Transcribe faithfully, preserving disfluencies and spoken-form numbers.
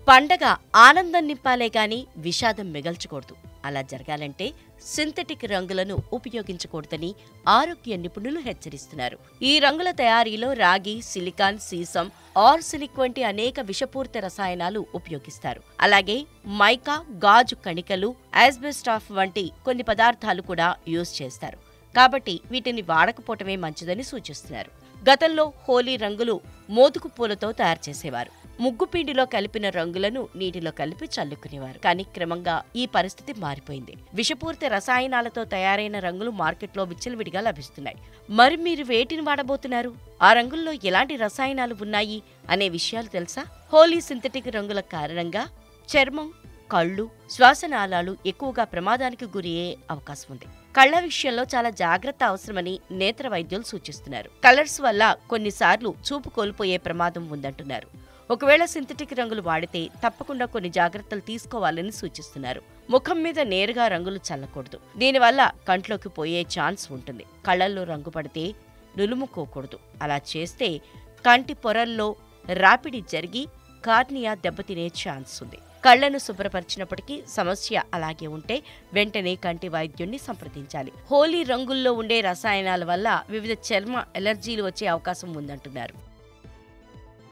పండగ ఆనందం నింపాలే గాని విషాదం మిగల్చకూడదు. అలా జరగాలంటే సింథటిక్ రంగులను ఉపయోగించకూడదని ఆరోగ్య నిపుణులు హెచ్చరిస్తున్నారు. ఈ రంగుల తయారీలో రాగి, సిలికాన్, సీసం, ఆర్సెనిక్ వంటి అనేక విషపూరిత రసాయనాలు ఉపయోగిస్తారు. అలాగే మైకా, గాజు కణికలు, ఆస్బెస్టాస్ వంటి కొన్ని పదార్థాలు కూడా యూజ్ చేస్తారు. కాబట్టి వీటిని వాడకపోవటమే మంచిదని సూచిస్తున్నారు. గతంలో హోలీ రంగులు మోదుగు పూలతో తయారు చేసేవారు. ముగ్గుపిండిలో కలిపిన రంగులను నీటిలో కలిపి చల్లుకునేవారు. కానీ క్రమంగా ఈ పరిస్థితి మారిపోయింది. విషపూరిత రసాయనాలతో తయారైన రంగులు మార్కెట్లో విచ్చలవిడిగా లభిస్తున్నాయి. మరి మీరు వేటిని వాడబోతున్నారు? ఆ రంగుల్లో ఎలాంటి రసాయనాలు ఉన్నాయి అనే విషయాలు తెలుసా? హోలీ సింథటిక్ రంగుల కారణంగా చర్మం, కళ్ళు, శ్వాసనాళాలు ఎక్కువగా ప్రమాదానికి గురయ్యే అవకాశం ఉంది. కళ్ల విషయంలో చాలా జాగ్రత్త అవసరమని నేత్ర వైద్యులు సూచిస్తున్నారు. కలర్స్ వల్ల కొన్నిసార్లు చూపు కోల్పోయే ప్రమాదం ఉందంటున్నారు. ఒకవేళ సింథటిక్ రంగులు వాడితే తప్పకుండా కొన్ని జాగ్రత్తలు తీసుకోవాలని సూచిస్తున్నారు. ముఖం మీద నేరుగా రంగులు చల్లకూడదు. దీనివల్ల కంట్లోకి పోయే ఛాన్స్ ఉంటుంది. కళ్లల్లో రంగు పడితే నులుముకోకూడదు. అలా చేస్తే కంటి పొరల్లో రాపిడి జరిగి కార్నియా దెబ్బతినే ఛాన్స్ ఉంది. కళ్లను శుభ్రపరిచినప్పటికీ సమస్య అలాగే ఉంటే వెంటనే కంటి వైద్యుణ్ణి సంప్రదించాలి. హోలీ రంగుల్లో ఉండే రసాయనాల వల్ల వివిధ చర్మ ఎలర్జీలు వచ్చే అవకాశం ఉందంటున్నారు.